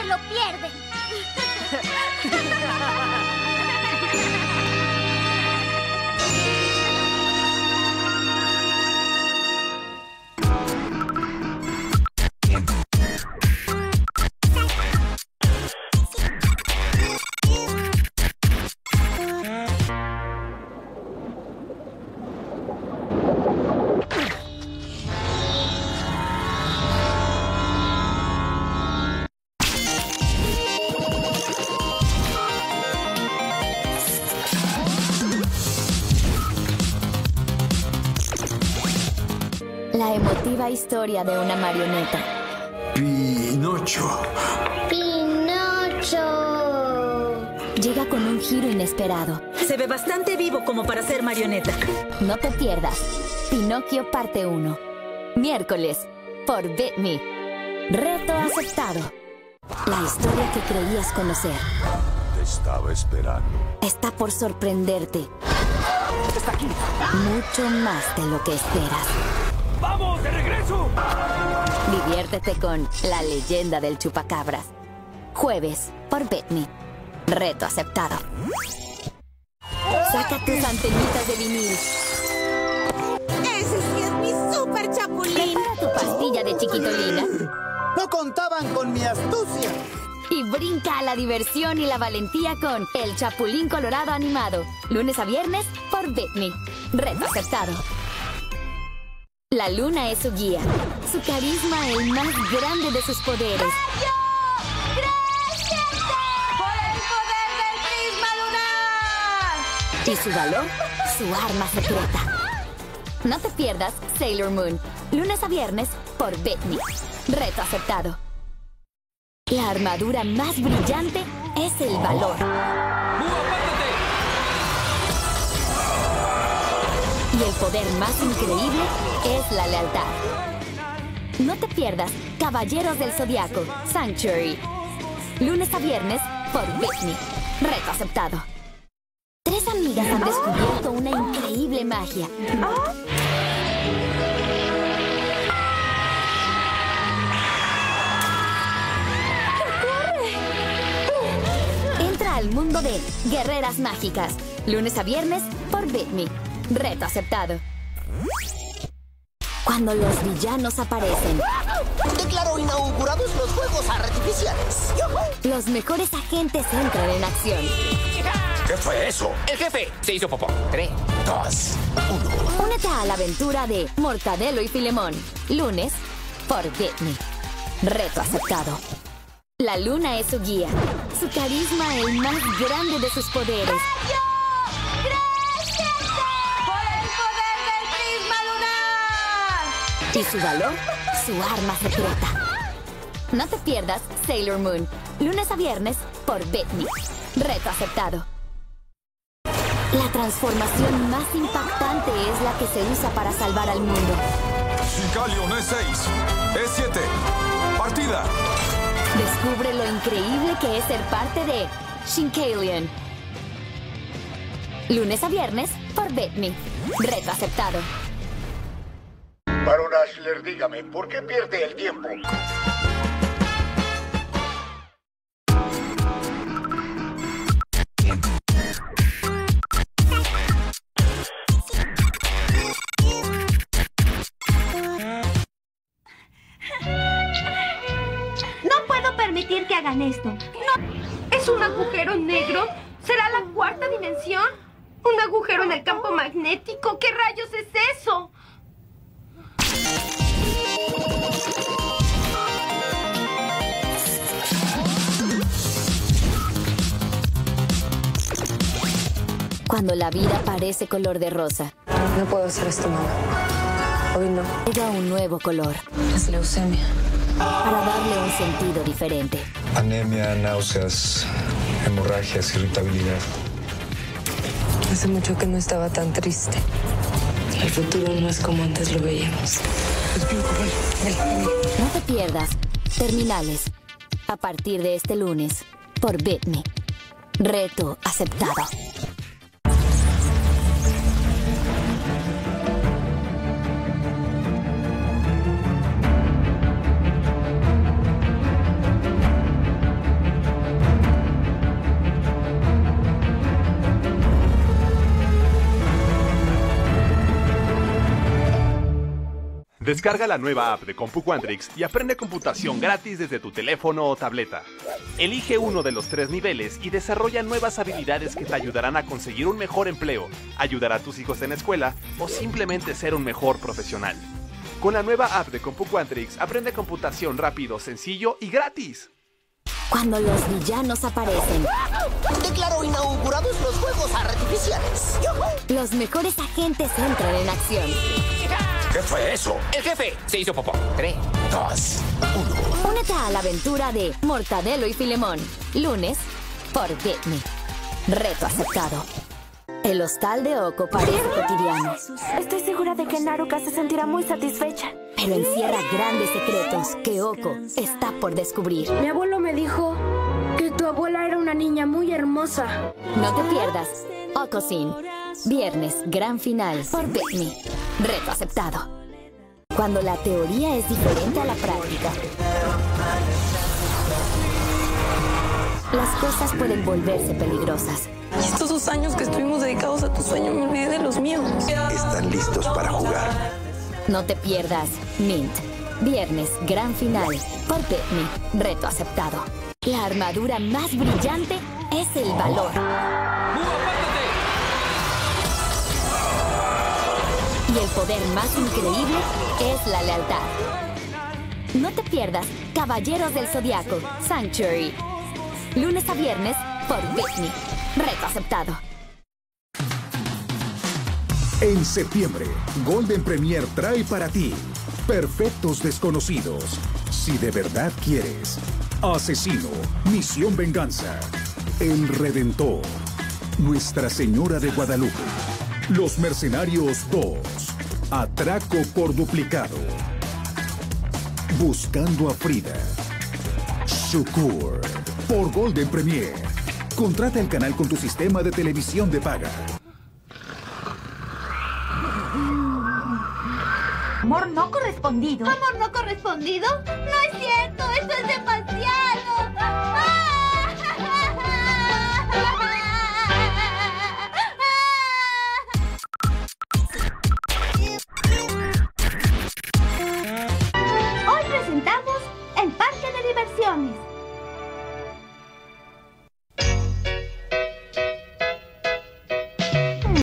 lo pierden. La emotiva historia de una marioneta. Pinocho. ¡Pinocho! Llega con un giro inesperado. Se ve bastante vivo como para ser marioneta. No te pierdas. Pinocchio parte 1. Miércoles, por BitMe. Reto aceptado. La historia que creías conocer. Te estaba esperando. Está por sorprenderte. ¡Está aquí! Mucho más de lo que esperas. ¡Vamos, de regreso! Diviértete con La leyenda del chupacabras. Jueves, por BitMe. Reto aceptado. Saca tus antenitas de vinil. ¡Ese sí es mi super chapulín! Prepara tu pastilla de chiquitolina. ¡No contaban con mi astucia! Y brinca a la diversión y la valentía con El Chapulín Colorado animado. Lunes a viernes por BitMe. Reto aceptado. La luna es su guía. Su carisma el más grande de sus poderes. ¡Por el poder del prisma lunar! Y su valor, su arma secreta. No te pierdas Sailor Moon. Lunes a viernes por BitMe. Reto aceptado. La armadura más brillante es el valor. Y el poder más increíble es la lealtad. No te pierdas Caballeros del Zodiaco, Sanctuary. Lunes a viernes por BitMe. Reto aceptado. 3 amigas han descubierto una increíble magia. Entra al mundo de Guerreras Mágicas. Lunes a viernes por BitMe. Reto aceptado. Cuando los villanos aparecen, Declaro inaugurados los fuegos artificiales. los mejores agentes entran en acción. ¿Qué fue eso? El jefe se hizo popó. 3, 2, 1. Únete a la aventura de Mortadelo y Filemón. Lunes por BitMe. Reto aceptado. La luna es su guía. Su carisma el más grande de sus poderes. ¡Por el poder del prisma lunar! Y su valor, su arma secreta. No te pierdas Sailor Moon. Lunes a viernes por BitMe. Reto aceptado. La transformación más impactante es la que se usa para salvar al mundo. Shinkalion es 6. Es 7. Partida. Descubre lo increíble que es ser parte de Shinkalion. Lunes a viernes por BitMe. Reto aceptado. Barón Ashler, dígame, ¿por qué pierde el tiempo? No puedo permitir que hagan esto. No. ¿Es un agujero negro? ¿Será la cuarta dimensión? ¿Un agujero en el campo magnético? ¿Qué rayos es eso? Cuando la vida parece color de rosa, No puedo hacer esto, mamá. Hoy no. llega un nuevo color Es leucemia. para darle un sentido diferente. Anemia, náuseas, hemorragias, irritabilidad. Hace mucho que no estaba tan triste. El futuro no es como antes lo veíamos. No te pierdas Terminales. A partir de este lunes, por BitMe. Reto aceptado. Descarga la nueva app de CompuQuantrix y aprende computación gratis desde tu teléfono o tableta. Elige uno de los 3 niveles y desarrolla nuevas habilidades que te ayudarán a conseguir un mejor empleo, ayudar a tus hijos en la escuela o simplemente ser un mejor profesional. Con la nueva app de CompuQuantrix, aprende computación rápido, sencillo y gratis. Cuando los villanos aparecen, Declaro inaugurados los fuegos artificiales. los mejores agentes entran en acción. ¿Qué fue eso? El jefe se hizo popó. 3, 2, 1. Únete a la aventura de Mortadelo y Filemón. Lunes, por Disney. Reto aceptado. El hostal de Oko parece cotidiano, Estoy segura de que Naruka se sentirá muy satisfecha. pero encierra grandes secretos que Oko está por descubrir. Mi abuelo me dijo que tu abuela era una niña muy hermosa. No te pierdas Oko-sin. Viernes, gran final por Disney. Reto aceptado. Cuando la teoría es diferente a la práctica, las cosas pueden volverse peligrosas. Y estos 2 años que estuvimos dedicados a tu sueño, me olvidé de los míos. ¿Están listos para jugar? No te pierdas Mint. Viernes, gran final por Disney. Reto aceptado. La armadura más brillante es el valor. Y el poder más increíble es la lealtad. No te pierdas Caballeros del Zodiaco, Sanctuary. Lunes a viernes por Disney. Reto aceptado. En septiembre, Golden Premier trae para ti Perfectos Desconocidos. Si de verdad quieres. Asesino, Misión Venganza. El Redentor. Nuestra Señora de Guadalupe. Los Mercenarios 2. Atraco por duplicado. Buscando a Frida. Shukur. Por Golden Premier. Contrata el canal con tu sistema de televisión de paga. Amor no correspondido. ¿Amor no correspondido? No es cierto, esto es demasiado. ¡Ah!